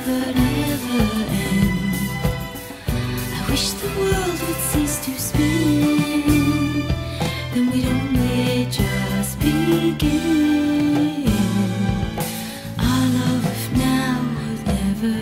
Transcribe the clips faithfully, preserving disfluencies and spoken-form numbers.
never, never end. I wish the world would cease to spin, then we'd only just begin. Our love if now would never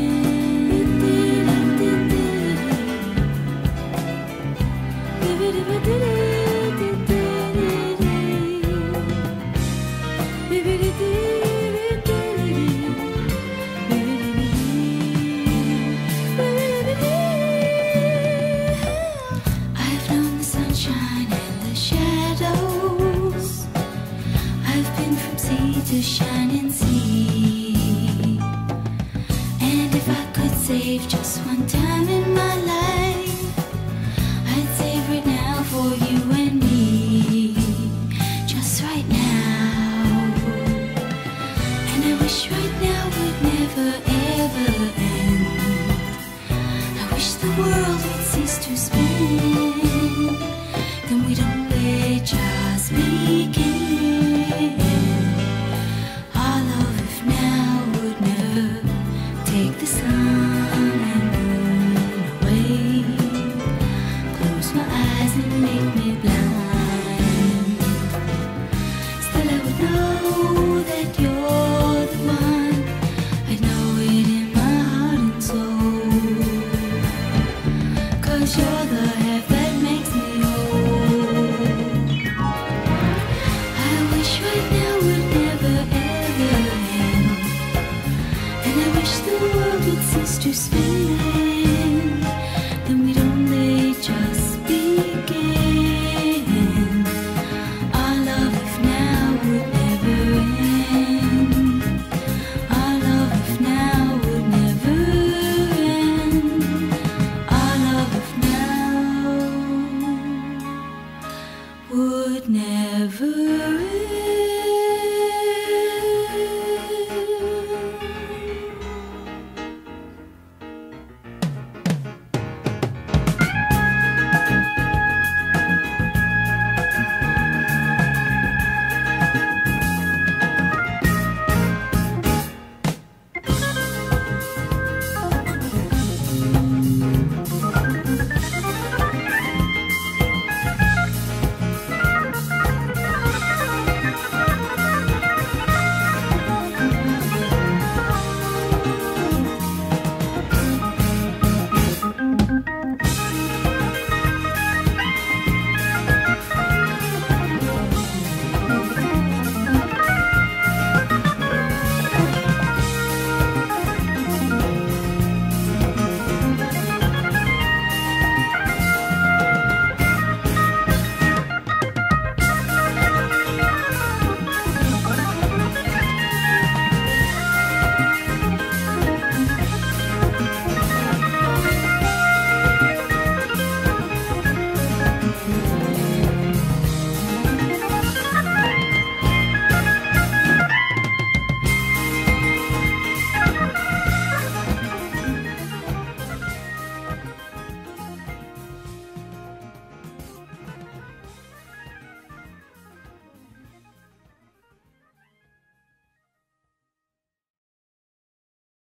I've known the sunshine and the shadows. I've been from sea to shining sea. And if I could save just one time in my life, I'd save right now for you and me, just right now. And I wish right now would never ever end. I wish the world would cease to spin, then we'd only just begin. Our love if now would never take the sun and moon away, close my eyes and make me blind. Still I would know that you're the one. I know it in my heart and soul, 'cause you're the half that makes me whole. I wish right now would never ever end, and I wish the world would cease to spin, then we'd only just begin. Our love if now would never end. Our love if now would never end. Our love if now would never end.